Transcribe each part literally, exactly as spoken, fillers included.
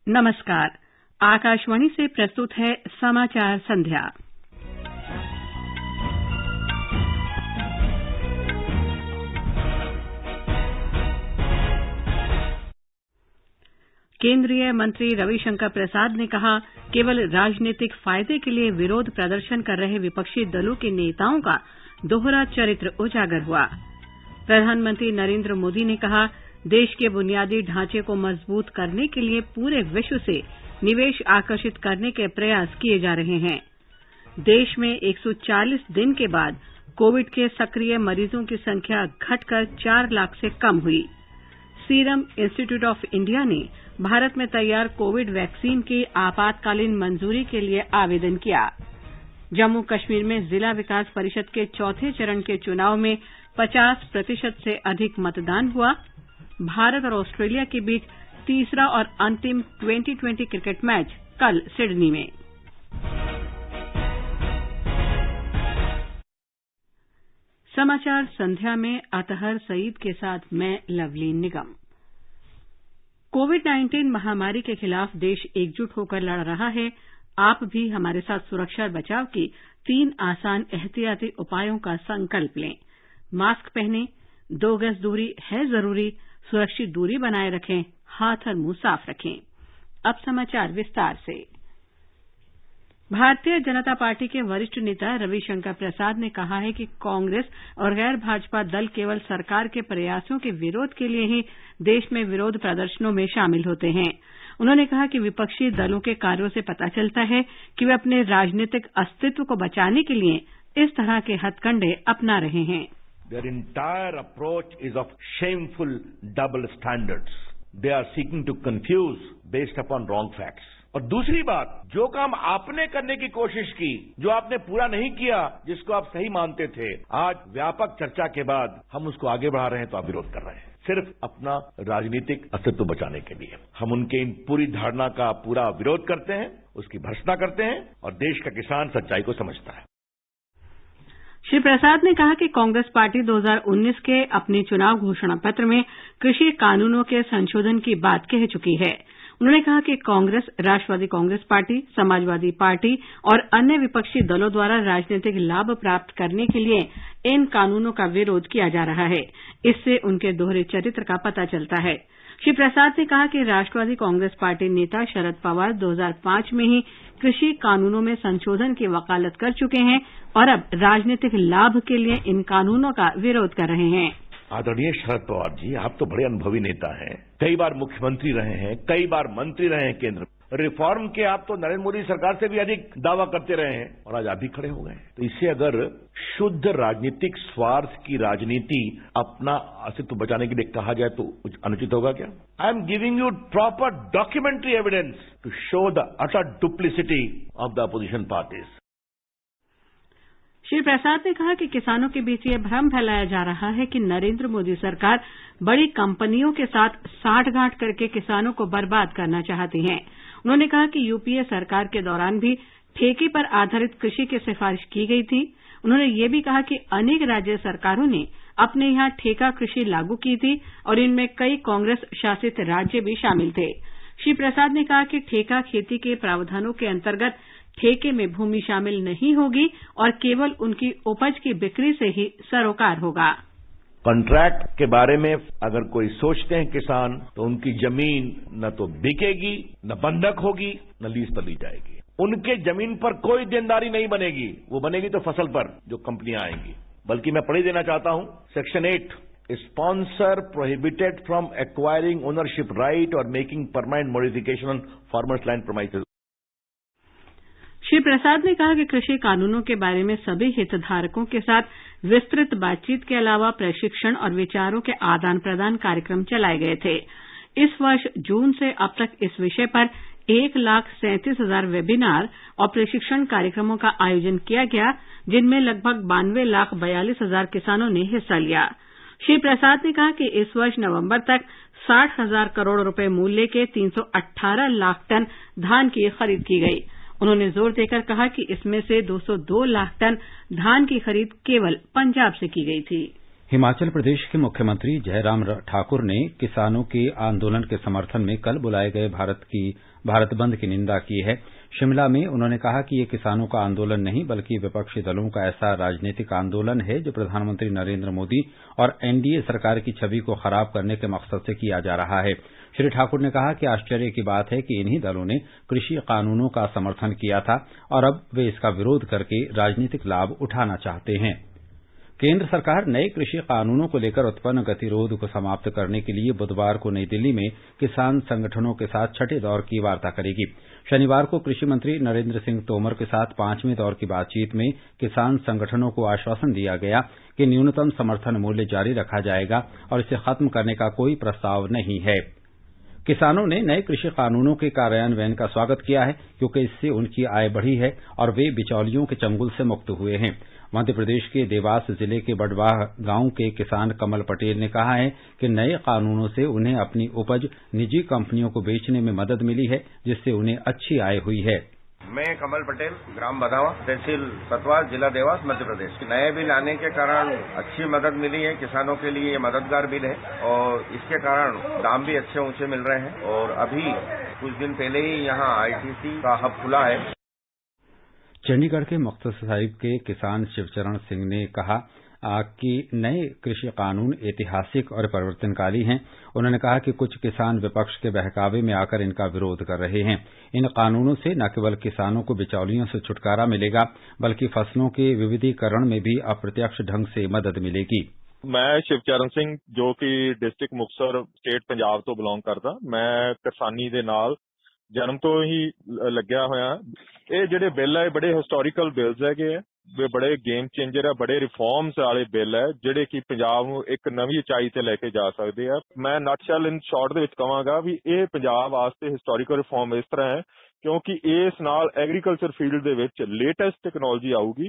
नमस्कार। आकाशवाणी से प्रस्तुत है समाचार संध्या। केंद्रीय मंत्री रविशंकर प्रसाद ने कहा, केवल राजनीतिक फायदे के लिए विरोध प्रदर्शन कर रहे विपक्षी दलों के नेताओं का दोहरा चरित्र उजागर हुआ। प्रधानमंत्री नरेंद्र मोदी ने कहा, देश के बुनियादी ढांचे को मजबूत करने के लिए पूरे विश्व से निवेश आकर्षित करने के प्रयास किए जा रहे हैं। देश में एक सौ चालीस दिन के बाद कोविड के सक्रिय मरीजों की संख्या घटकर चार लाख से कम हुई। सीरम इंस्टीट्यूट ऑफ इंडिया ने भारत में तैयार कोविड वैक्सीन की आपातकालीन मंजूरी के लिए आवेदन किया। जम्मू कश्मीर में जिला विकास परिषद के चौथे चरण के चुनाव में पचास प्रतिशत से अधिक मतदान हुआ। भारत और ऑस्ट्रेलिया के बीच तीसरा और अंतिम ट्वेंटी ट्वेंटी क्रिकेट मैच कल सिडनी में। समाचार संध्या में अतहर सईद के साथ मैं लवलीन निगम। कोविड नाइन्टीन महामारी के खिलाफ देश एकजुट होकर लड़ रहा है। आप भी हमारे साथ सुरक्षा और बचाव की तीन आसान एहतियाती उपायों का संकल्प लें। मास्क पहनें, दो गज दूरी है जरूरी, सुरक्षित दूरी बनाए रखें, हाथ और मुंह साफ रखें। अब समाचार विस्तार से। भारतीय जनता पार्टी के वरिष्ठ नेता रविशंकर प्रसाद ने कहा है कि कांग्रेस और गैर भाजपा दल केवल सरकार के प्रयासों के विरोध के लिए ही देश में विरोध प्रदर्शनों में शामिल होते हैं। उन्होंने कहा कि विपक्षी दलों के कार्यों से पता चलता है कि वे अपने राजनीतिक अस्तित्व को बचाने के लिए इस तरह के हथकंडे अपना रहे हैं। Their entire approach is of shameful double standards. They are seeking to confuse based upon wrong facts. और दूसरी बात, जो काम आपने करने की कोशिश की, जो आपने पूरा नहीं किया, जिसको आप सही मानते थे, आज व्यापक चर्चा के बाद हम उसको आगे बढ़ा रहे हैं तो आप विरोध कर रहे हैं, सिर्फ अपना राजनीतिक अस्तित्व बचाने के लिए। हम उनके इन पूरी धारणा का पूरा विरोध करते हैं, उसकी भर्त्सना करते हैं और देश का किसान सच्चाई को समझता है। श्री प्रसाद ने कहा कि कांग्रेस पार्टी दो हज़ार उन्नीस के अपने चुनाव घोषणा पत्र में कृषि कानूनों के संशोधन की बात कह चुकी है। उन्होंने कहा कि कांग्रेस, राष्ट्रवादी कांग्रेस पार्टी, समाजवादी पार्टी और अन्य विपक्षी दलों द्वारा राजनीतिक लाभ प्राप्त करने के लिए इन कानूनों का विरोध किया जा रहा है। इससे उनके दोहरे चरित्र का पता चलता है। श्री प्रसाद ने कहा कि राष्ट्रवादी कांग्रेस पार्टी नेता शरद पवार दो हज़ार पांच में ही कृषि कानूनों में संशोधन की वकालत कर चुके हैं और अब राजनीतिक लाभ के लिए इन कानूनों का विरोध कर रहे हैं। आदरणीय शरद पवार जी, आप तो बड़े अनुभवी नेता हैं, कई बार मुख्यमंत्री रहे हैं, कई बार मंत्री रहे हैं केंद्र में। रिफॉर्म के आप तो नरेंद्र मोदी सरकार से भी अधिक दावा करते रहे हैं और आज आप भी खड़े हो गए। तो इससे अगर शुद्ध राजनीतिक स्वार्थ की राजनीति अपना अस्तित्व बचाने के लिए कहा जाए तो अनुचित होगा क्या? I am giving you proper documentary evidence to show the utter duplicity of the opposition parties. Shri Prasad ने कहा कि किसानों के बीच ये भ्रम फैलाया जा रहा है कि नरेंद्र मोदी सरकार बड़ी कंपनियों के साथ साठगांठ करके किसानों को बर्बाद करना चाहती है। उन्होंने कहा कि यूपीए सरकार के दौरान भी ठेके पर आधारित कृषि की सिफारिश की गई थी। उन्होंने ये भी कहा कि अनेक राज्य सरकारों ने अपने यहां ठेका कृषि लागू की थी और इनमें कई कांग्रेस शासित राज्य भी शामिल थे। श्री प्रसाद ने कहा कि ठेका खेती के प्रावधानों के अंतर्गत ठेके में भूमि शामिल नहीं होगी और केवल उनकी उपज की बिक्री से ही सरोकार होगा। कॉन्ट्रैक्ट के बारे में अगर कोई सोचते हैं किसान, तो उनकी जमीन न तो बिकेगी, न बंधक होगी, न लीज पर ली जाएगी। उनके जमीन पर कोई देनदारी नहीं बनेगी, वो बनेगी तो फसल पर जो कंपनियां आएंगी। बल्कि मैं पढ़ी देना चाहता हूं, section eight, sponsor prohibited from acquiring ownership right और making permanent modification on farmers land premises. Shri Prasad ने कहा कि कृषि कानूनों के बारे में सभी हितधारकों के साथ विस्तृत बातचीत के अलावा प्रशिक्षण और विचारों के आदान प्रदान कार्यक्रम चलाए गए थे। इस वर्ष जून से अब तक इस विषय पर एक लाख सैंतीस हजार वेबिनार और प्रशिक्षण कार्यक्रमों का आयोजन किया गया, जिनमें लगभग बानवे लाख बयालीस हजार किसानों ने हिस्सा लिया। श्री प्रसाद ने कहा कि इस वर्ष नवंबर तक साठ हजार करोड़ रुपए मूल्य के तीन सौ अठारह लाख टन धान की खरीद की गई। उन्होंने जोर देकर कहा कि इसमें से दो सौ दो लाख टन धान की खरीद केवल पंजाब से की गई थी। हिमाचल प्रदेश के मुख्यमंत्री जयराम ठाकुर ने किसानों के आंदोलन के समर्थन में कल बुलाए गए भारत की भारत बंद की निंदा की है। शिमला में उन्होंने कहा कि ये किसानों का आंदोलन नहीं बल्कि विपक्षी दलों का ऐसा राजनीतिक आंदोलन है जो प्रधानमंत्री नरेंद्र मोदी और एनडीए सरकार की छवि को खराब करने के मकसद से किया जा रहा है। श्री ठाकुर ने कहा कि आश्चर्य की बात है कि इन्हीं दलों ने कृषि कानूनों का समर्थन किया था और अब वे इसका विरोध करके राजनीतिक लाभ उठाना चाहते हैं। केंद्र सरकार नए कृषि कानूनों को लेकर उत्पन्न गतिरोध को समाप्त करने के लिए बुधवार को नई दिल्ली में किसान संगठनों के साथ छठे दौर की वार्ता करेगी। शनिवार को कृषि मंत्री नरेंद्र सिंह तोमर के साथ पांचवें दौर की बातचीत में किसान संगठनों को आश्वासन दिया गया कि न्यूनतम समर्थन मूल्य जारी रखा जाएगा और इसे खत्म करने का कोई प्रस्ताव नहीं है। किसानों ने नए कृषि कानूनों के कार्यान्वयन का स्वागत किया है क्योंकि इससे उनकी आय बढ़ी है और वे बिचौलियों के चंगुल से मुक्त हुए हैं। मध्य प्रदेश के देवास जिले के बडवाह गांव के किसान कमल पटेल ने कहा है कि नए कानूनों से उन्हें अपनी उपज निजी कंपनियों को बेचने में मदद मिली है जिससे उन्हें अच्छी आय हुई है। मैं कमल पटेल, ग्राम बदावा, तहसील सतवाल, जिला देवास, मध्य प्रदेश। नए बिल आने के कारण अच्छी मदद मिली है किसानों के लिए। ये मददगार बिल है और इसके कारण दाम भी अच्छे ऊंचे मिल रहे हैं और अभी कुछ दिन पहले ही यहाँ आईटीसी का हब खुला है। चंडीगढ़ के मुक्तसर साहिब के किसान शिवचरण सिंह ने कहा कि नए कृषि कानून ऐतिहासिक और परिवर्तनकारी हैं। उन्होंने कहा कि कुछ किसान विपक्ष के बहकावे में आकर इनका विरोध कर रहे हैं। इन कानूनों से न केवल किसानों को बिचौलियों से छुटकारा मिलेगा बल्कि फसलों के विविधीकरण में भी अप्रत्यक्ष ढंग से मदद मिलेगी। मैं शिवचरण सिंह जो कि डिस्ट्रिक्ट मुक्तसर स्टेट पंजाब तो बिलोंग करदा। मैं किसानी दे नाल जन्म तो ही लग्या होया। ये जिहड़े बिल है बड़े हिस्टोरिकल बिल्स है, बड़े गेम चेंजर है, बड़े रिफॉर्म्स वाले बिल है जिहड़े कि पंजाब नूं एक नवीं उचाई ते लेके जा सकदे आ। मैं नटशैल इन शॉर्ट दे विच कहांगा भी ये पंजाब वास्ते हिस्टोरिकल रिफॉर्म इस तरह है क्योंकि इस नाल एग्रीकल्चर फील्ड दे विच लेटेस्ट टेक्नोलॉजी आऊगी।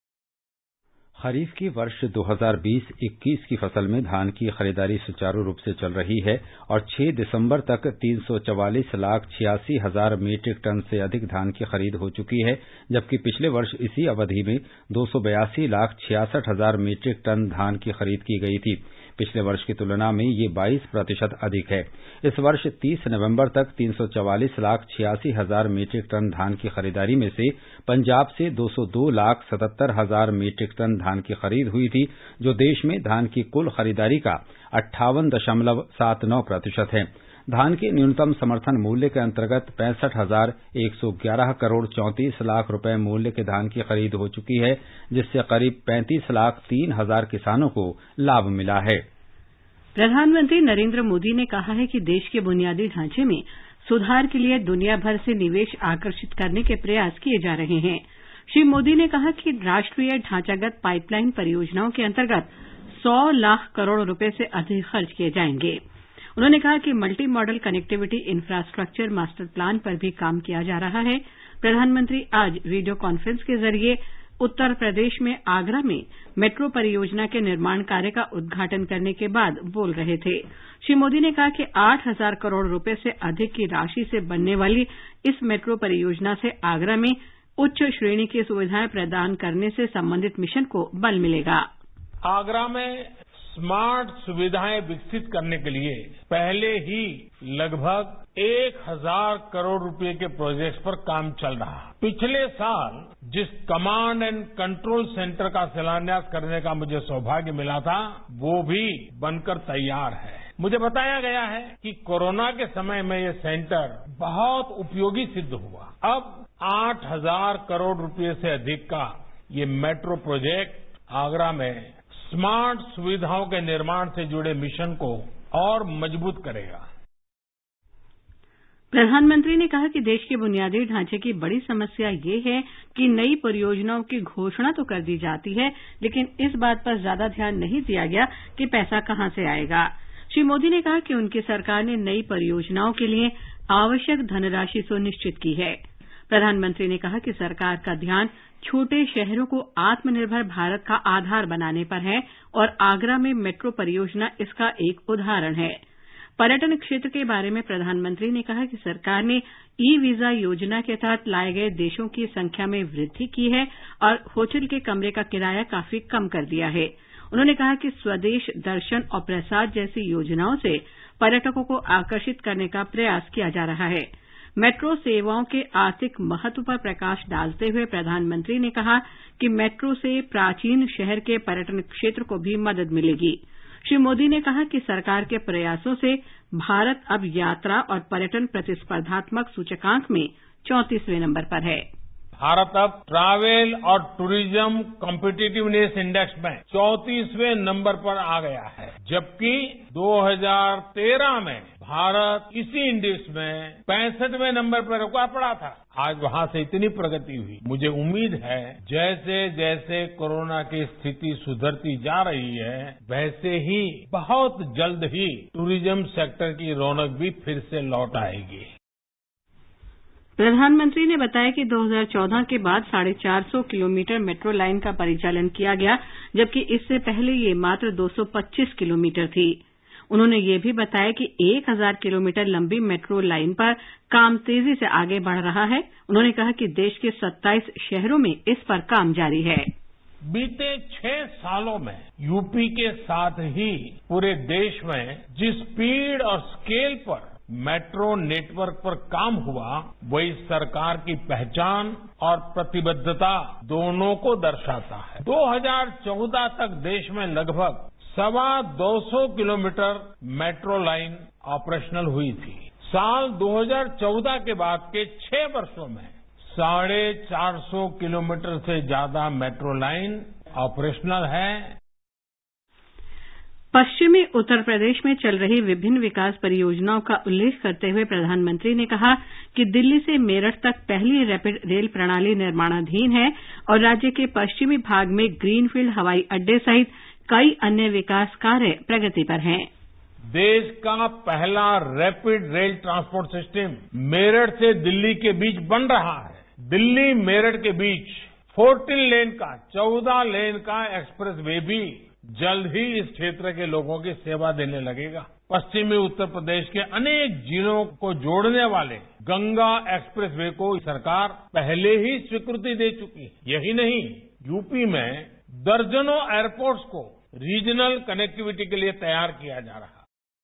खरीफ की वर्ष दो हज़ार बीस इक्कीस की फसल में धान की खरीदारी सुचारू रूप से चल रही है और छह दिसंबर तक तीन सौ चवालीस लाख छियासी हजार मीट्रिक टन से अधिक धान की खरीद हो चुकी है, जबकि पिछले वर्ष इसी अवधि में दो सौ बयासी लाख छियासठ हजार मीट्रिक टन धान की खरीद की गई थी। पिछले वर्ष की तुलना में ये बाईस प्रतिशत अधिक है। इस वर्ष तीस नवंबर तक तीन सौ चवालीस लाख छियासी हजार मीट्रिक टन धान की खरीदारी में से पंजाब से दो सौ दो लाख सतहत्तर हजार मीट्रिक टन धान की खरीद हुई थी, जो देश में धान की कुल खरीदारी का अट्ठावन दशमलव सात नौ प्रतिशत है। धान के न्यूनतम समर्थन मूल्य के अंतर्गत पैंसठ हजार एक सौ ग्यारह करोड़ चौंतीस लाख रुपए मूल्य के धान की खरीद हो चुकी है, जिससे करीब पैंतीस लाख तीन हजार किसानों को लाभ मिला है। प्रधानमंत्री नरेंद्र मोदी ने कहा है कि देश के बुनियादी ढांचे में सुधार के लिए दुनिया भर से निवेश आकर्षित करने के प्रयास किए जा रहे हैं। श्री मोदी ने कहा कि राष्ट्रीय ढांचागत पाइपलाइन परियोजनाओं के अंतर्गत सौ लाख करोड़ रुपए से अधिक खर्च किए जाएंगे। उन्होंने कहा कि multi modal connectivity infrastructure master plan पर भी काम किया जा रहा है। प्रधानमंत्री आज वीडियो कॉन्फ्रेंस के जरिए उत्तर प्रदेश में आगरा में मेट्रो परियोजना के निर्माण कार्य का उद्घाटन करने के बाद बोल रहे थे। श्री मोदी ने कहा कि आठ हजार करोड़ रुपए से अधिक की राशि से बनने वाली इस मेट्रो परियोजना से आगरा में उच्च श्रेणी की सुविधाएं प्रदान करने से संबंधित मिशन को बल मिलेगा। आगरा में स्मार्ट सुविधाएं विकसित करने के लिए पहले ही लगभग एक हजार करोड़ रुपए के प्रोजेक्ट्स पर काम चल रहा है। पिछले साल जिस कमांड एंड कंट्रोल सेंटर का शिलान्यास करने का मुझे सौभाग्य मिला था, वो भी बनकर तैयार है। मुझे बताया गया है कि कोरोना के समय में ये सेंटर बहुत उपयोगी सिद्ध हुआ। अब आठ हजार करोड़ रुपए से अधिक का ये मेट्रो प्रोजेक्ट आगरा में स्मार्ट सुविधाओं के निर्माण से जुड़े मिशन को और मजबूत करेगा। प्रधानमंत्री ने कहा कि देश के बुनियादी ढांचे की बड़ी समस्या ये है कि नई परियोजनाओं की घोषणा तो कर दी जाती है, लेकिन इस बात पर ज्यादा ध्यान नहीं दिया गया कि पैसा कहां से आएगा। श्री मोदी ने कहा कि उनकी सरकार ने नई परियोजनाओं के लिए आवश्यक धनराशि सुनिश्चित की है। प्रधानमंत्री ने कहा कि सरकार का ध्यान छोटे शहरों को आत्मनिर्भर भारत का आधार बनाने पर है और आगरा में मेट्रो परियोजना इसका एक उदाहरण है। पर्यटन क्षेत्र के बारे में प्रधानमंत्री ने कहा कि सरकार ने ई वीजा योजना के तहत लाए गए देशों की संख्या में वृद्धि की है और होटल के कमरे का किराया काफी कम कर दिया है। उन्होंने कहा कि स्वदेश दर्शन और प्रसाद जैसी योजनाओं से पर्यटकों को आकर्षित करने का प्रयास किया जा रहा है। मेट्रो सेवाओं के आर्थिक महत्व पर प्रकाश डालते हुए प्रधानमंत्री ने कहा कि मेट्रो से प्राचीन शहर के पर्यटन क्षेत्र को भी मदद मिलेगी। श्री मोदी ने कहा कि सरकार के प्रयासों से भारत अब यात्रा और पर्यटन प्रतिस्पर्धात्मक सूचकांक में चौंतीसवें नंबर पर है। भारत अब ट्रैवल और टूरिज्म कॉम्पिटिटिवनेस इंडेक्स में चौंतीसवें नंबर पर आ गया है, जबकि दो हज़ार तेरह में भारत इसी इंडेक्स में पैंसठवें नंबर पर रुका पड़ा था। आज वहां से इतनी प्रगति हुई। मुझे उम्मीद है जैसे जैसे कोरोना की स्थिति सुधरती जा रही है, वैसे ही बहुत जल्द ही टूरिज्म सेक्टर की रौनक भी फिर से लौट आएगी। प्रधानमंत्री ने बताया कि दो हज़ार चौदह के बाद साढ़े चार सौ किलोमीटर मेट्रो लाइन का परिचालन किया गया, जबकि इससे पहले ये मात्र दो सौ पच्चीस किलोमीटर थी। उन्होंने ये भी बताया कि एक हज़ार किलोमीटर लंबी मेट्रो लाइन पर काम तेजी से आगे बढ़ रहा है। उन्होंने कहा कि देश के सत्ताईस शहरों में इस पर काम जारी है। बीते छह सालों में यूपी के साथ ही पूरे देश में जिस स्पीड और स्केल पर मेट्रो नेटवर्क पर काम हुआ, वही सरकार की पहचान और प्रतिबद्धता दोनों को दर्शाता है। दो हज़ार चौदह तक देश में लगभग सवा दो सौ किलोमीटर मेट्रो लाइन ऑपरेशनल हुई थी। साल दो हज़ार चौदह के बाद के छह वर्षों में साढ़े चार सौ किलोमीटर से ज्यादा मेट्रो लाइन ऑपरेशनल है। पश्चिमी उत्तर प्रदेश में चल रही विभिन्न विकास परियोजनाओं का उल्लेख करते हुए प्रधानमंत्री ने कहा कि दिल्ली से मेरठ तक पहली रैपिड रेल प्रणाली निर्माणाधीन है और राज्य के पश्चिमी भाग में ग्रीनफील्ड हवाई अड्डे सहित कई अन्य विकास कार्य प्रगति पर हैं। देश का पहला rapid rail transport system Meerut से दिल्ली के बीच बन रहा है। दिल्ली मेरठ के बीच चौदह लेन का चौदह लेन का एक्सप्रेस वे भी जल्द ही इस क्षेत्र के लोगों की सेवा देने लगेगा। पश्चिमी उत्तर प्रदेश के अनेक जिलों को जोड़ने वाले गंगा एक्सप्रेस वे को सरकार पहले ही स्वीकृति दे चुकी है। यही नहीं, यूपी में दर्जनों एयरपोर्ट्स को रीजनल कनेक्टिविटी के लिए तैयार किया जा रहा है।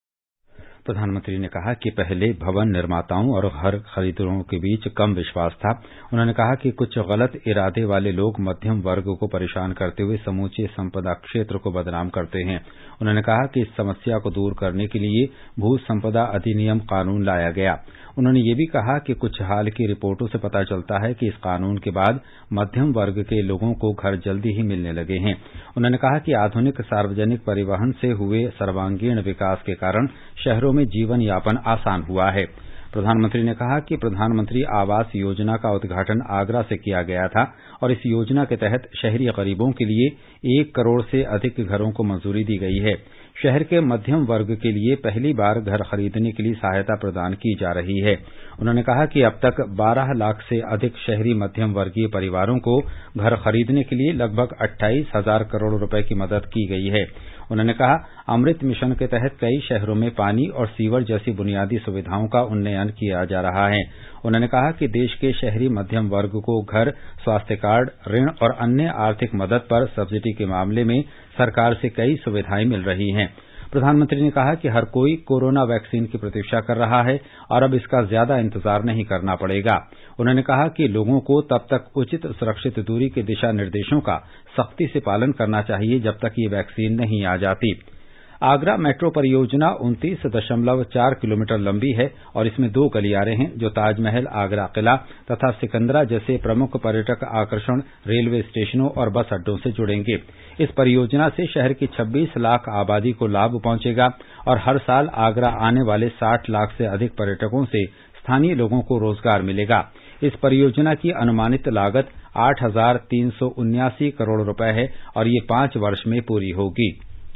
प्रधानमंत्री ने कहा कि पहले भवन निर्माताओं और घर खरीदारों के बीच कम विश्वास था। उन्होंने कहा कि कुछ गलत इरादे वाले लोग मध्यम वर्ग को परेशान करते हुए समूचे संपदा क्षेत्र को बदनाम करते हैं। उन्होंने कहा कि इस समस्या को दूर करने के लिए भू संपदा अधिनियम कानून लाया गया। उन्होंने ये भी कहा कि कुछ हाल की रिपोर्टों से पता चलता है कि इस कानून के बाद मध्यम वर्ग के लोगों को घर जल्दी ही मिलने लगे हैं। उन्होंने कहा कि आधुनिक सार्वजनिक परिवहन से हुए सर्वांगीण विकास के कारण शहरों में जीवन यापन आसान हुआ है। प्रधानमंत्री ने कहा कि प्रधानमंत्री आवास योजना का उद्घाटन आगरा से किया गया था और इस योजना के तहत शहरी गरीबों के लिए एक करोड़ से अधिक घरों को मंजूरी दी गई है। शहर के मध्यम वर्ग के लिए पहली बार घर खरीदने के लिए सहायता प्रदान की जा रही है। उन्होंने कहा कि अब तक बारह लाख से अधिक शहरी मध्यम वर्गीय परिवारों को घर खरीदने के लिए लगभग अट्ठाईस हजार करोड़ रुपए की मदद की गई है। उन्होंने कहा, अमृत मिशन के तहत कई शहरों में पानी और सीवर जैसी बुनियादी सुविधाओं का उन्नयन किया जा रहा है। उन्होंने कहा कि देश के शहरी मध्यम वर्ग को घर, स्वास्थ्य कार्ड, ऋण और अन्य आर्थिक मदद पर सब्सिडी के मामले में सरकार से कई सुविधाएं मिल रही हैं। प्रधानमंत्री ने कहा कि हर कोई कोरोना वैक्सीन की प्रतीक्षा कर रहा है और अब इसका ज्यादा इंतजार नहीं करना पड़ेगा। उन्होंने कहा कि लोगों को तब तक उचित सुरक्षित दूरी के दिशा निर्देशों का सख्ती से पालन करना चाहिए जब तक ये वैक्सीन नहीं आ जाती। आगरा मेट्रो परियोजना उनतीस दशमलव चार किलोमीटर लंबी है और इसमें दो गलियारे हैं जो ताजमहल, आगरा किला तथा सिकंदरा जैसे प्रमुख पर्यटक आकर्षण रेलवे स्टेशनों और बस अड्डों से जुड़ेंगे। इस परियोजना से शहर की छब्बीस लाख आबादी को लाभ पहुंचेगा और हर साल आगरा आने वाले साठ लाख से अधिक पर्यटकों से स्थानीय लोगों को रोजगार मिलेगा। इस परियोजना की अनुमानित लागत आठ हजार तीन सौ उन्यासी करोड़ रुपए है और ये पांच वर्ष में पूरी होगी।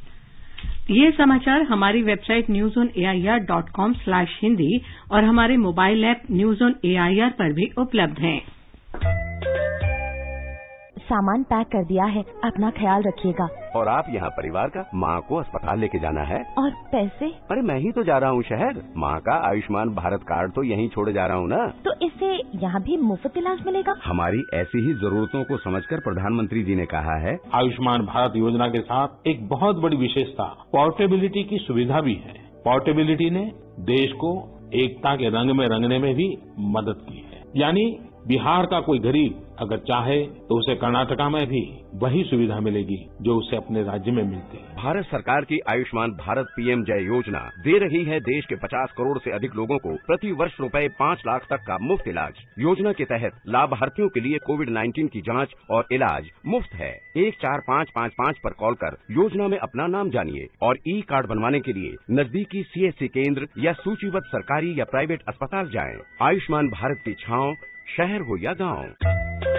ये समाचार हमारी website news on AIR dot com slash Hindi और हमारे mobile app news on AIR पर भी उपलब्ध हैं। सामान पैक कर दिया है, अपना ख्याल रखिएगा। और आप यहाँ परिवार का, माँ को अस्पताल लेके जाना है। और पैसे? अरे मैं ही तो जा रहा हूँ शहर, माँ का आयुष्मान भारत कार्ड तो यहीं छोड़े जा रहा हूँ ना। तो इससे यहाँ भी मुफ्त इलाज मिलेगा? हमारी ऐसी ही जरूरतों को समझकर प्रधानमंत्री जी ने कहा है। आयुष्मान भारत योजना के साथ एक बहुत बड़ी विशेषता पोर्टेबिलिटी की सुविधा भी है। पोर्टेबिलिटी ने देश को एकता के रंग में रंगने में भी मदद की है। यानी बिहार का कोई गरीब अगर चाहे तो उसे कर्नाटका में भी वही सुविधा मिलेगी जो उसे अपने राज्य में मिलती है। भारत सरकार की आयुष्मान भारत पीएम जय योजना दे रही है देश के पचास करोड़ से अधिक लोगों को प्रति वर्ष रुपए पाँच लाख तक का मुफ्त इलाज। योजना के तहत लाभार्थियों के लिए कोविड नाइन्टीन की जांच और इलाज मुफ्त है। एक चार पाँच पाँच पाँच पर कॉल कर योजना में अपना नाम जानिए और ई कार्ड बनवाने के लिए नजदीकी सीएससी केंद्र या सूचीबद्ध सरकारी या प्राइवेट अस्पताल जाएं। आयुष्मान भारत की छांव शहर हो या गांव।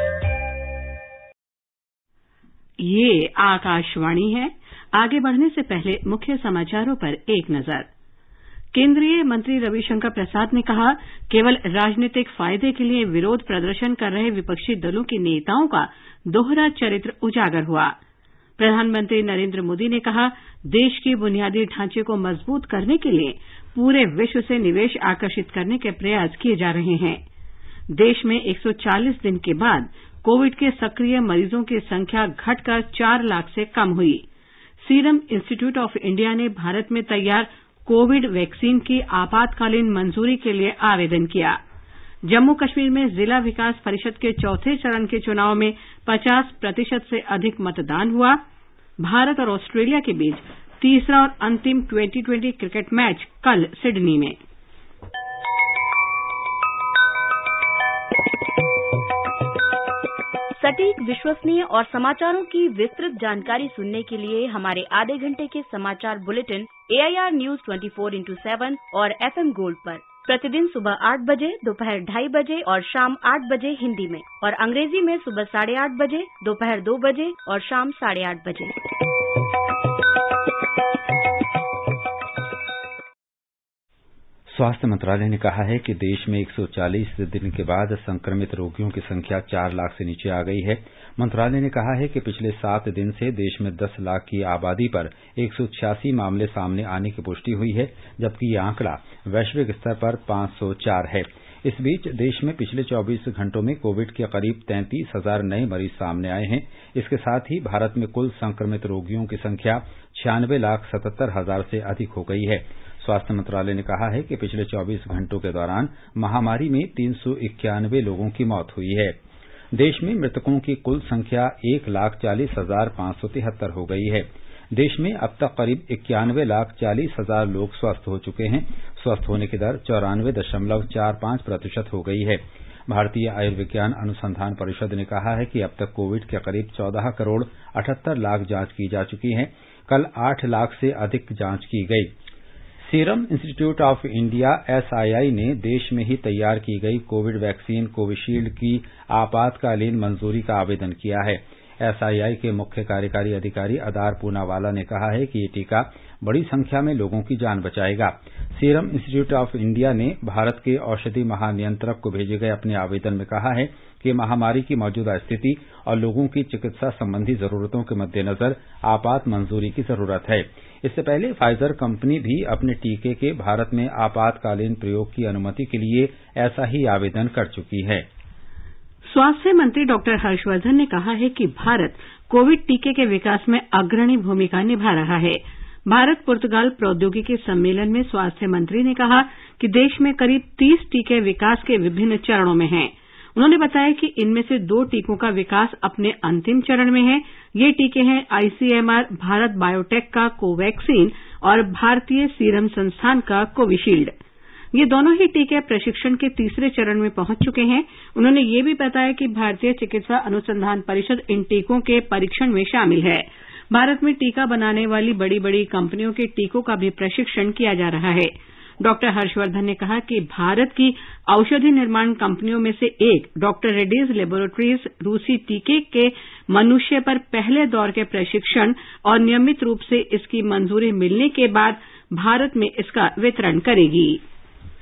ये आकाशवाणी है। आगे बढ़ने से पहले मुख्य समाचारों पर एक नजर। केंद्रीय मंत्री रविशंकर प्रसाद ने कहा, केवल राजनीतिक फायदे के लिए विरोध प्रदर्शन कर रहे विपक्षी दलों के नेताओं का दोहरा चरित्र उजागर हुआ। प्रधानमंत्री नरेंद्र मोदी ने कहा, देश के बुनियादी ढांचे को मजबूत करने के लिए पूरे विश्व से निवेश आकर्षित करने के प्रयास किए जा रहे हैं। देश में एक सौ चालीस दिन के बाद कोविड के सक्रिय मरीजों की संख्या घटकर चार लाख से कम हुई। सीरम इंस्टीट्यूट ऑफ इंडिया ने भारत में तैयार कोविड वैक्सीन की आपातकालीन मंजूरी के लिए आवेदन किया। जम्मू कश्मीर में जिला विकास परिषद के चौथे चरण के चुनाव में पचास प्रतिशत से अधिक मतदान हुआ। भारत और ऑस्ट्रेलिया के बीच तीसरा और अंतिम ट्वेंटी ट्वेंटी क्रिकेट मैच कल सिडनी में। सटीक, विश्वसनीय और समाचारों की विस्तृत जानकारी सुनने के लिए हमारे आधे घंटे के समाचार बुलेटिन एआईआर न्यूज चौबीस इंटू सात और एफएम गोल्ड पर प्रतिदिन सुबह आठ बजे, दोपहर ढाई बजे और शाम आठ बजे हिंदी में, और अंग्रेजी में सुबह साढ़े आठ बजे, दोपहर दो बजे और शाम साढ़े आठ बजे। स्वास्थ्य मंत्रालय ने कहा है कि देश में एक सौ चालीस दिन के बाद संक्रमित रोगियों की संख्या चार लाख से नीचे आ गई है। मंत्रालय ने कहा है कि पिछले सात दिन से देश में दस लाख की आबादी पर एक सौ छियासी मामले सामने आने की पुष्टि हुई है, जबकि यह आंकड़ा वैश्विक स्तर पर पांच सौ चार है। इस बीच देश में पिछले चौबीस घंटों में कोविड के करीब तैंतीस हजार नए मरीज सामने आए हैं। इसके साथ ही भारत में कुल संक्रमित रोगियों की संख्या छियानवे लाख सतहत्तर हजार से अधिक हो गई है। स्वास्थ्य मंत्रालय ने कहा है कि पिछले चौबीस घंटों के दौरान महामारी में तीन सौ इक्यानवे लोगों की मौत हुई है। देश में मृतकों की कुल संख्या एक लाख चालीस हजार पांच सौ तिहत्तर हो गई है। देश में अब तक करीब इक्यानवे लाख चालीस हजार लोग स्वस्थ हो चुके हैं। स्वस्थ होने की दर चौरानवे दशमलव चार पांच प्रतिशत हो गई है। भारतीय आयुर्विज्ञान अनुसंधान परिषद ने कहा है कि अब तक कोविड के करीब चौदह करोड़ अठहत्तर लाख जांच की जा चुकी हैं। कल आठ लाख से अधिक जांच की गई। Serum Institute of India SII ने देश में ही तैयार की गई कोविड वैक्सीन कोविशील्ड की आपातकालीन मंजूरी का आवेदन किया है। एसआईआई के मुख्य कार्यकारी अधिकारी अदार पूनावाला ने कहा है कि ये टीका बड़ी संख्या में लोगों की जान बचाएगा। सीरम इंस्टीट्यूट ऑफ इंडिया ने भारत के औषधि महानियंत्रक को भेजे गए अपने आवेदन में कहा है कि महामारी की मौजूदा स्थिति और लोगों की चिकित्सा संबंधी जरूरतों के मद्देनजर आपात मंजूरी की जरूरत है। इससे पहले फाइजर कंपनी भी अपने टीके के भारत में आपातकालीन प्रयोग की अनुमति के लिए ऐसा ही आवेदन कर चुकी है। स्वास्थ्य मंत्री डॉक्टर हर्षवर्धन ने कहा है कि भारत कोविड टीके के विकास में अग्रणी भूमिका निभा रहा है। भारत पुर्तगाल प्रौद्योगिकी सम्मेलन में स्वास्थ्य मंत्री ने कहा कि देश में करीब तीस टीके विकास के विभिन्न चरणों में हैं। उन्होंने बताया कि इनमें से दो टीकों का विकास अपने अंतिम चरण में है। ये टीके हैं आईसीएमआर भारत बायोटेक का कोवैक्सीन और भारतीय सीरम संस्थान का कोविशील्ड। ये दोनों ही टीके प्रशिक्षण के तीसरे चरण में पहुंच चुके हैं। उन्होंने ये भी बताया कि भारतीय चिकित्सा अनुसंधान परिषद इन टीकों के परीक्षण में शामिल है। भारत में टीका बनाने वाली बड़ी बड़ी कंपनियों के टीकों का भी प्रशिक्षण किया जा रहा है। डॉक्टर हर्षवर्धन ने कहा कि भारत की औषधि निर्माण कंपनियों में से एक डॉक्टर रेड्डीज लेबोरेटरीज रूसी टीके के मनुष्य पर पहले दौर के प्रशिक्षण और नियमित रूप से इसकी मंजूरी मिलने के बाद भारत में इसका वितरण करेगी।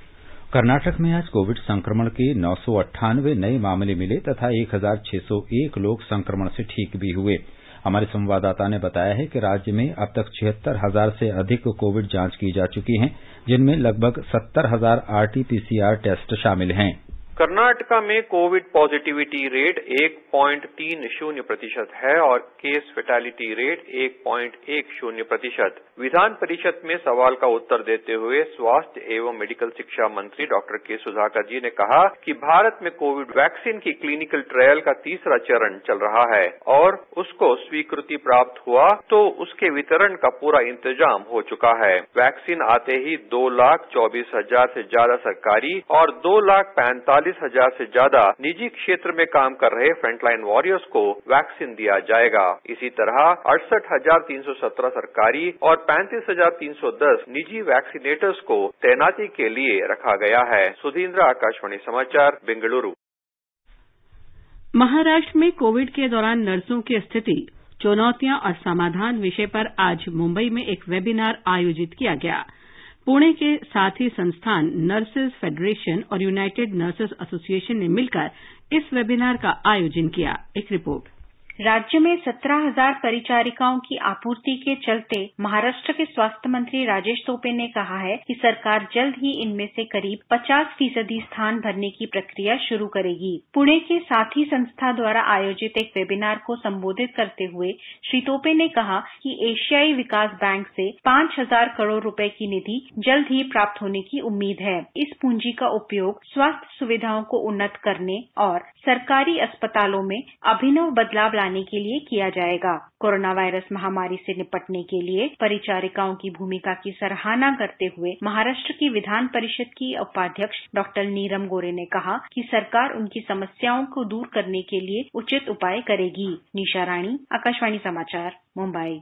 कर्नाटक में आज कोविड संक्रमण के नौ सौ अट्ठानवे नए मामले मिले तथा एक हजार छह सौ एक लोग संक्रमण से ठीक भी हुए। हमारे संवाददाता ने बताया है कि राज्य में अब तक छिहत्तर हजार से अधिक कोविड जांच की जा चुकी हैं, जिनमें लगभग सत्तर हजार आरटीपीसीआर टेस्ट शामिल हैं। कर्नाटका में कोविड पॉजिटिविटी रेट एक पॉइंट तीन शून्य प्रतिशत है और केस फेटालिटी रेट एक पॉइंट एक शून्य प्रतिशत। विधान परिषद में सवाल का उत्तर देते हुए स्वास्थ्य एवं मेडिकल शिक्षा मंत्री डॉक्टर के सुधाकर जी ने कहा कि भारत में कोविड वैक्सीन की क्लिनिकल ट्रायल का तीसरा चरण चल रहा है और उसको स्वीकृति प्राप्त हुआ तो उसके वितरण का पूरा इंतजाम हो चुका है। वैक्सीन आते ही दो लाख चौबीस हजार से ज्यादा सरकारी और दो लाख पैंतालीस हजार से ज्यादा निजी क्षेत्र में काम कर रहे फ्रंटलाइन वॉरियर्स को वैक्सीन दिया जाएगा। इसी तरह अड़सठ हजार तीन सौ सत्रह सरकारी और पैंतीस हजार तीन सौ दस निजी वैक्सीनेटर्स को तैनाती के लिए रखा गया है। सुधींद्र, आकाशवाणी समाचार, बेंगलुरु। महाराष्ट्र में कोविड के दौरान नर्सों की स्थिति, चुनौतियां और समाधान विषय पर आज मुंबई में एक वेबिनार आयोजित किया गया। पुणे के साथी संस्थान नर्सेज फेडरेशन और यूनाइटेड नर्सेज एसोसिएशन ने मिलकर इस वेबिनार का आयोजन किया। एक रिपोर्ट। राज्य में सत्रह हजार परिचारिकाओं की आपूर्ति के चलते महाराष्ट्र के स्वास्थ्य मंत्री राजेश टोपे ने कहा है कि सरकार जल्द ही इनमें से करीब पचास फीसदी स्थान भरने की प्रक्रिया शुरू करेगी। पुणे के साथी संस्था द्वारा आयोजित एक वेबिनार को संबोधित करते हुए श्री टोपे ने कहा कि एशियाई विकास बैंक से पांच हजार करोड़ रुपए की निधि जल्द ही प्राप्त होने की उम्मीद है। इस पूंजी का उपयोग स्वास्थ्य सुविधाओं को उन्नत करने और सरकारी अस्पतालों में अभिनव बदलाव लाने के लिए किया जाएगा। कोरोना वायरस महामारी से निपटने के लिए परिचारिकाओं की भूमिका की सराहना करते हुए महाराष्ट्र की विधान परिषद की उपाध्यक्ष डॉक्टर नीरम गोरे ने कहा कि सरकार उनकी समस्याओं को दूर करने के लिए उचित उपाय करेगी। निशा राणी, आकाशवाणी समाचार, मुंबई।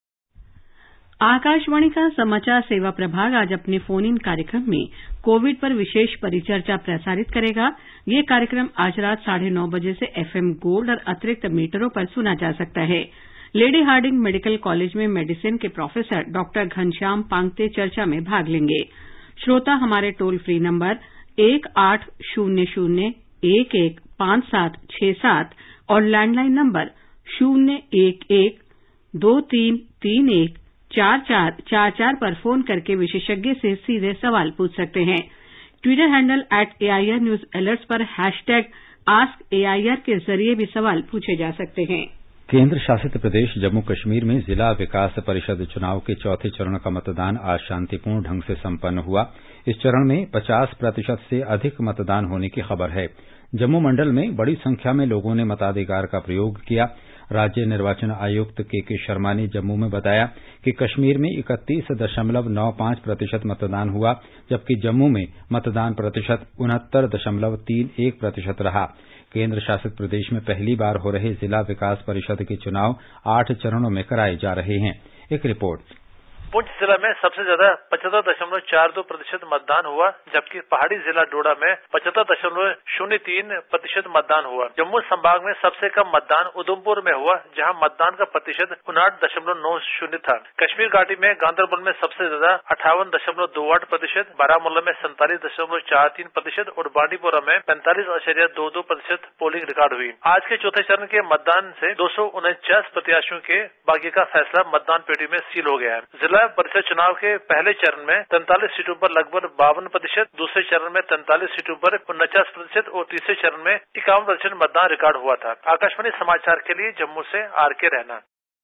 आकाशवाणी का समाचार सेवा प्रभाग आज अपने फोन इन कार्यक्रम में कोविड पर विशेष परिचर्चा प्रसारित करेगा। ये कार्यक्रम आज रात साढ़े नौ बजे से एफएम गोल्ड और अतिरिक्त मीटरों पर सुना जा सकता है। लेडी हार्डिंग मेडिकल कॉलेज में मेडिसिन के प्रोफेसर डॉक्टर घनश्याम पांगते चर्चा में भाग लेंगे। श्रोता हमारे टोल फ्री नंबर एक आठ शून्य शून्य एक एक पांच सात छह सात और लैंडलाइन नंबर शून्य एक एक दो तीन तीन एक चार चार चार चार पर फोन करके विशेषज्ञ से सीधे सवाल पूछ सकते हैं। Twitter handle at AIR news alerts पर हैशटैग आस्क एआईआर के जरिए भी सवाल पूछे जा सकते हैं। केंद्र शासित प्रदेश जम्मू कश्मीर में जिला विकास परिषद चुनाव के चौथे चरण का मतदान आज शांतिपूर्ण ढंग से संपन्न हुआ। इस चरण में पचास प्रतिशत से अधिक मतदान होने की खबर है। जम्मू मंडल में बड़ी संख्या में लोगों ने मताधिकार का प्रयोग किया। राज्य निर्वाचन आयुक्त के के शर्मा ने जम्मू में बताया कि कश्मीर में इकतीस दशमलव नौ पांच प्रतिशत मतदान हुआ, जबकि जम्मू में मतदान प्रतिशत उनहत्तर दशमलव तीन एक प्रतिशत रहा। केंद्र शासित प्रदेश में पहली बार हो रहे जिला विकास परिषद के चुनाव आठ चरणों में कराए जा रहे हैं। एक रिपोर्ट। पुंछ जिला में सबसे ज्यादा पचहत्तर दशमलव चार दो प्रतिशत मतदान हुआ, जबकि पहाड़ी जिला डोडा में पचहत्तर दशमलव शून्य तीन प्रतिशत मतदान हुआ। जम्मू संभाग में सबसे कम मतदान उधमपुर में हुआ, जहां मतदान का प्रतिशत उनहठ दशमलव नौ शून्य था। कश्मीर घाटी में गांदरबल में सबसे ज्यादा अट्ठावन दशमलव दो आठ प्रतिशत, बारामूला में सैंतालीस दशमलव चार तीन प्रतिशत और बांडीपोरा में पैंतालीस अशरिया दो दो प्रतिशत पोलिंग रिकॉर्ड हुई। आज के चौथे चरण के मतदान से दो सौ उनचास प्रत्याशियों के भाग्य का फैसला मतदान पेटी में सील हो गया है। जिला परिषद चुनाव के पहले चरण में तैंतालीस सीटों पर लगभग बावन प्रतिशत, दूसरे चरण में तैंतालीस सीटों पर उनचास प्रतिशत और तीसरे चरण में इक्यावन प्रतिशत मतदान रिकॉर्ड हुआ था। आकाशवाणी समाचार के लिए जम्मू से आर के रहना।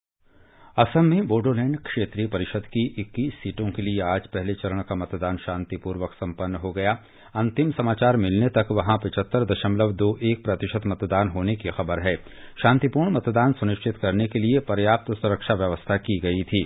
असम में बोडोलैंड क्षेत्रीय परिषद की इक्कीस सीटों के लिए आज पहले चरण का मतदान शांतिपूर्वक संपन्न हो गया। अंतिम समाचार मिलने तक वहां पचहत्तर दशमलव दो एक प्रतिशत मतदान होने की खबर है। शांतिपूर्ण मतदान सुनिश्चित करने के लिए पर्याप्त सुरक्षा व्यवस्था की गई थी।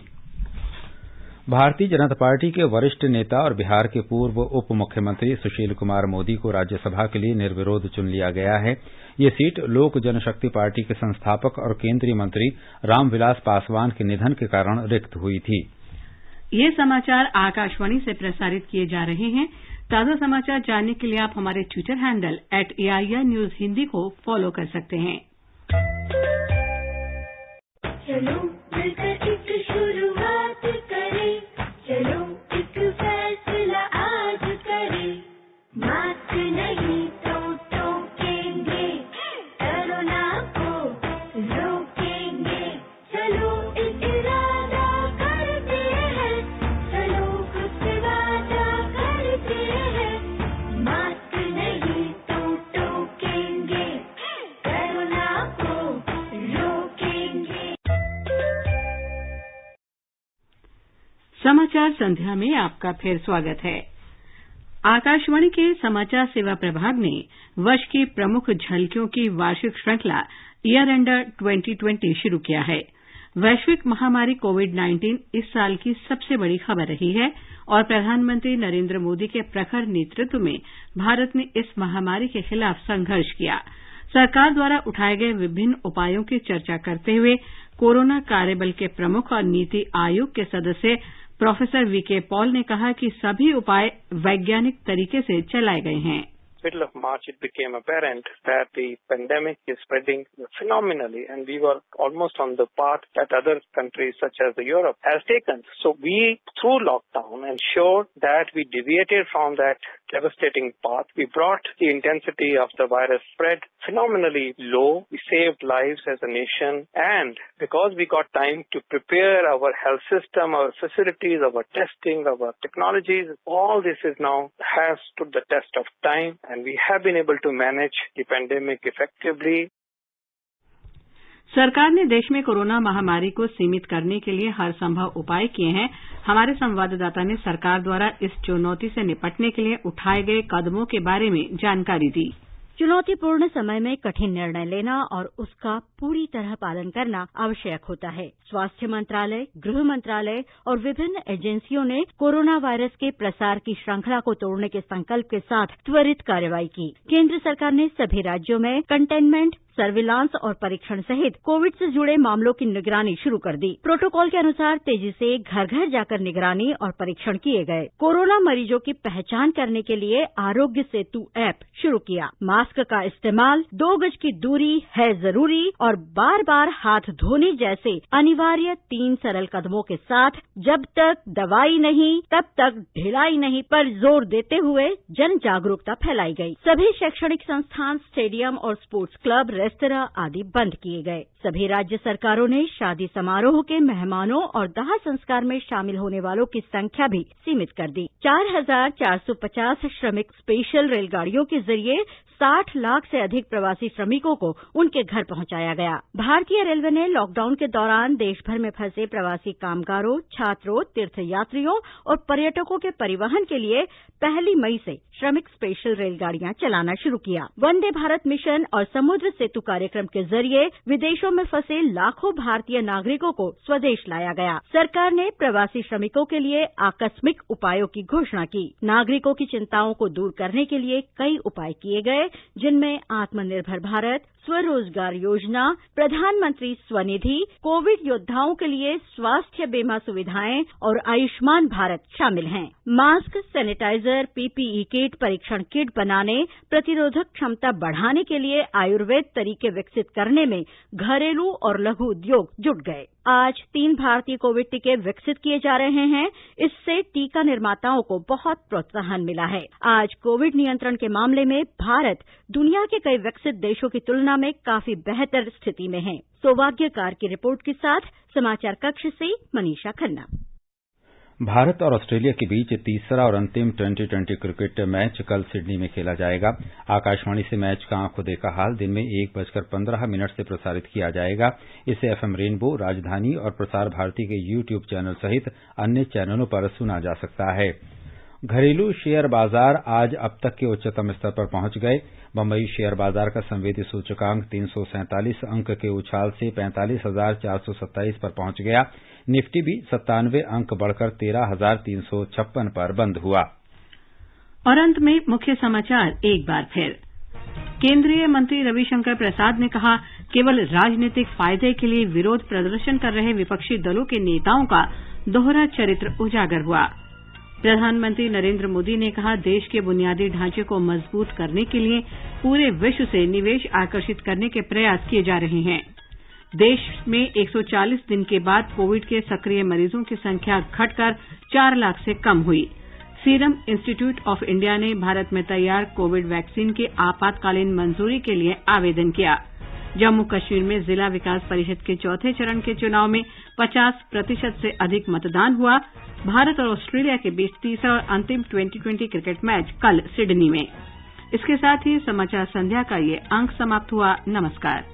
भारतीय जनता पार्टी के वरिष्ठ नेता और बिहार के पूर्व उप मुख्यमंत्री सुशील कुमार मोदी को राज्यसभा के लिए निर्विरोध चुन लिया गया है। ये सीट लोक जनशक्ति पार्टी के संस्थापक और केंद्रीय मंत्री रामविलास पासवान के निधन के कारण रिक्त हुई थी। ये समाचार आकाशवाणी से प्रसारित किए जा रहे हैं। ताजा समाचार जानने के लिए आप हमारे Twitter handle at AIR news Hindi को फॉलो कर सकते हैं। चलो मिलकर एक शुरुआत करें, चलो एक फैसला आज करें, समाचार संध्या में आपका फिर स्वागत है। आकाशवाणी के समाचार सेवा प्रभाग ने वर्ष की प्रमुख झलकियों की वार्षिक श्रृंखला ईयर एंडर ट्वेंटी ट्वेंटी शुरू किया है। वैश्विक महामारी कोविड नाइन्टीन इस साल की सबसे बड़ी खबर रही है और प्रधानमंत्री नरेंद्र मोदी के प्रखर नेतृत्व में भारत ने इस महामारी के खिलाफ संघर्ष किया। सरकार द्वारा उठाए गए विभिन्न उपायों की चर्चा करते हुए कोरोना कार्यबल के प्रमुख और नीति आयोग के सदस्य प्रोफेसर वीके पॉल ने कहा कि सभी उपाय वैज्ञानिक तरीके से चलाए गए हैं। Middle of March, it became apparent that the pandemic is spreading phenomenally, and we were almost on the path that other countries such as Europe has taken. So we, through lockdown, ensured that we deviated from that devastating path. We brought the intensity of the virus spread phenomenally low. We saved lives as a nation, and because we got time to prepare our health system, our facilities, our testing, our technologies, all this is now has stood the test of time. And we have been able to manage the pandemic effectively. सरकार ने देश में corona महामारी को सीमित करने के लिए हर संभव उपाय किए हैं। हमारे संवाददाता ने सरकार द्वारा इस चुनौती से निपटने के लिए उठाए गए कदमों के बारे में जानकारी दी। चुनौतीपूर्ण समय में कठिन निर्णय लेना और उसका पूरी तरह पालन करना आवश्यक होता है। स्वास्थ्य मंत्रालय, गृह मंत्रालय और विभिन्न एजेंसियों ने कोरोना वायरस के प्रसार की श्रृंखला को तोड़ने के संकल्प के साथ त्वरित कार्रवाई की। केंद्र सरकार ने सभी राज्यों में कंटेनमेंट, सर्विलांस और परीक्षण सहित कोविड से जुड़े मामलों की निगरानी शुरू कर दी। प्रोटोकॉल के अनुसार तेजी से घर घर जाकर निगरानी और परीक्षण किए गए। कोरोना मरीजों की पहचान करने के लिए आरोग्य सेतु ऐप शुरू किया। मास्क का इस्तेमाल, दो गज की दूरी है जरूरी और बार बार हाथ धोने जैसे अनिवार्य तीन सरल कदमों के साथ जब तक दवाई नहीं तब तक ढिलाई नहीं पर जोर देते हुए जन जागरूकता फैलाई गई। सभी शैक्षणिक संस्थान, स्टेडियम और स्पोर्ट्स क्लब, रेस्तरां आदि बंद किए गए। सभी राज्य सरकारों ने शादी समारोह के मेहमानों और दाह संस्कार में शामिल होने वालों की संख्या भी सीमित कर दी। चार हजार चार सौ पचास श्रमिक स्पेशल रेलगाड़ियों के जरिए साठ लाख से अधिक प्रवासी श्रमिकों को उनके घर पहुंचाया गया। भारतीय रेलवे ने लॉकडाउन के दौरान देश भर में फंसे प्रवासी कामगारों, छात्रों, तीर्थयात्रियों और पर्यटकों के परिवहन के लिए पहली मई से श्रमिक स्पेशल रेलगाड़ियां चलाना शुरू किया। वंदे भारत मिशन और समुद्र सेतु कार्यक्रम के जरिए विदेशों में फंसे लाखों भारतीय नागरिकों को स्वदेश लाया गया। सरकार ने प्रवासी श्रमिकों के लिए आकस्मिक उपायों की घोषणा की। नागरिकों की चिंताओं को दूर करने के लिए कई उपाय किए गए, जिनमें आत्मनिर्भर भारत, स्वरोजगार योजना, प्रधानमंत्री स्वनिधि, कोविड योद्धाओं के लिए स्वास्थ्य बीमा सुविधाएं और आयुष्मान भारत शामिल हैं। मास्क, सैनिटाइजर, पीपीई किट, परीक्षण किट बनाने, प्रतिरोधक क्षमता बढ़ाने के लिए आयुर्वेद तरीके विकसित करने में घरेलू और लघु उद्योग जुट गए। आज तीन भारतीय कोविड टीके विकसित किए जा रहे हैं। इससे टीका निर्माताओं को बहुत प्रोत्साहन मिला है। आज कोविड नियंत्रण के मामले में भारत दुनिया के कई विकसित देशों की तुलना में काफी बेहतर स्थिति में है। सौभाग्यकार की रिपोर्ट के साथ समाचार कक्ष से मनीषा खन्ना। भारत और ऑस्ट्रेलिया के बीच तीसरा और अंतिम ट्वेंटी ट्वेंटी क्रिकेट मैच कल सिडनी में खेला जाएगा। आकाशवाणी से मैच का आंखों देखा हाल दिन में एक बजकर पंद्रह मिनट से प्रसारित किया जाएगा। इसे एफएम रेनबो, राजधानी और प्रसार भारती के यूट्यूब चैनल सहित अन्य चैनलों पर सुना जा सकता है। घरेलू शेयर बाजार आज अब तक के उच्चतम स्तर पर पहुंच गए। बंबई शेयर बाजार का संवेदी सूचकांक तीन सौ सैंतालीस अंक के उछाल से पैंतालीस हजार चार सौ सत्ताईस पर पहुंच गया। निफ्टी भी सत्तानवे अंक बढ़कर तेरह हजार तीन सौ छप्पन पर बंद हुआ। और अंत में मुख्य समाचार एक बार फिर। केंद्रीय मंत्री रविशंकर प्रसाद ने कहा, केवल राजनीतिक फायदे के लिए विरोध प्रदर्शन कर रहे विपक्षी दलों के नेताओं का दोहरा चरित्र उजागर हुआ। प्रधानमंत्री नरेंद्र मोदी ने कहा, देश के बुनियादी ढांचे को मजबूत करने के लिए पूरे विश्व से निवेश आकर्षित करने के प्रयास किए जा रहे हैं। देश में एक सौ चालीस दिन के बाद कोविड के सक्रिय मरीजों की संख्या घटकर चार लाख से कम हुई। सीरम इंस्टीट्यूट ऑफ इंडिया ने भारत में तैयार कोविड वैक्सीन की आपातकालीन मंजूरी के लिए आवेदन किया। जम्मू कश्मीर में जिला विकास परिषद के चौथे चरण के चुनाव में पचास प्रतिशत से अधिक मतदान हुआ। भारत और ऑस्ट्रेलिया के बीच तीसरा और अंतिम ट्वेंटी ट्वेंटी क्रिकेट मैच कल सिडनी में। इसके साथ ही समाचार संध्या का ये अंक समाप्त हुआ। नमस्कार।